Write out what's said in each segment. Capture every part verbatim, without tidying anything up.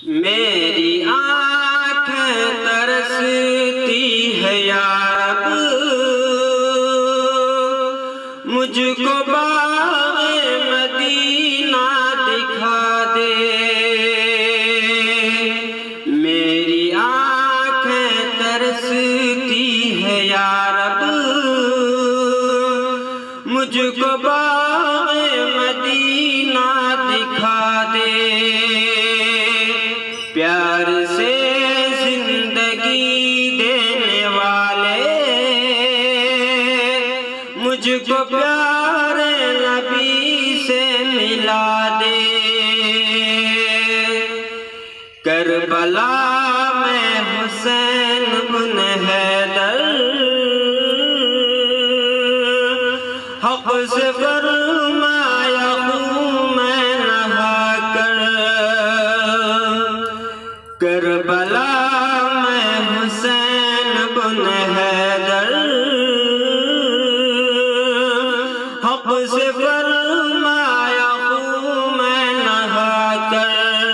میری آنکھیں ترستی ہے یا رب، مجھ کو باغ مدینہ دکھا دے۔ میری آنکھیں ترستی ہے یا رب، مجھ کو باغ مدینہ دکھا دے۔ پیار سے زندگی دینے والے مجھ کو پیارے نبی سے ملا دے۔ کربلا میں حسین بن حیدر حق سے فرمایا ہوں میں نہا کر۔ کربلا میں حسین بن حیدر حق سے فرمایا ہوں میں نہا کر۔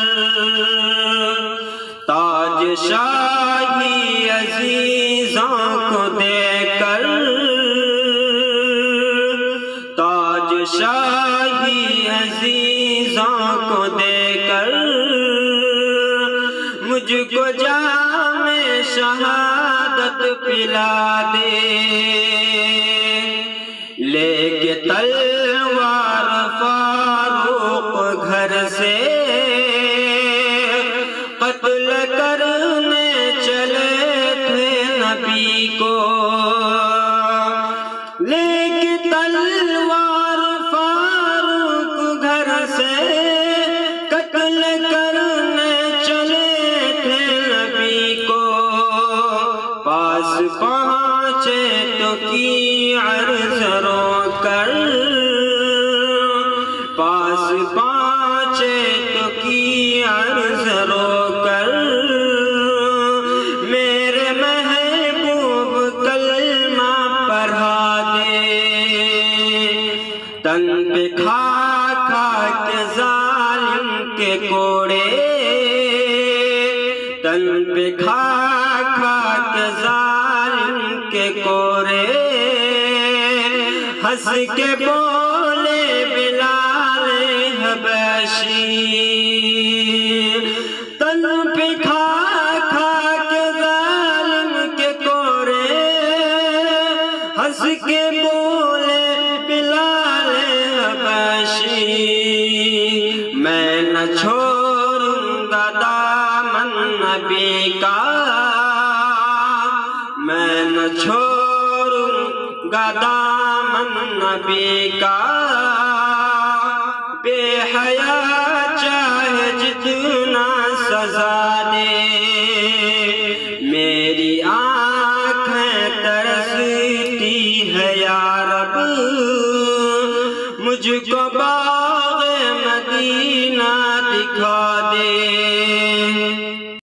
تاج شاہی عزیزوں کو دے کر، تاج شاہی عزیزوں کو دے کر، مجھ کو جام شہادت پلا دے۔ لے کے تلوار فاروق گھر سے قتل کرنے چلے تھے نبی کو۔ لے کے تلوار فاروق گھر سے قتل کرنے چلے تھے نبی کو۔ پاس پہنچے تو کی عرض رو کر، پاس پہنچے تو کی عرض رو کر، میرے محبوب کلمہ پڑھا دے۔ تن پہ کھا کھا کے ظالم کے کوڑے، تن پہ کھا کھا کے ظالم کے کوڑے، ہنس کے بولے بلال حبشی۔ تن پہ کھا کھا کے ظالم کے کوڑے، ہنس کے بولے بلال حبشی۔ میں نہ چھوڑوں گا دامن نبی کا، میں نہ چھوڑوں گا دامن نبی کا۔ بے حیا چاہے جتنا سزا دے، میری آنکھیں ترستی ہے یا رب، مجھ کو باغ مدینہ دکھا دے۔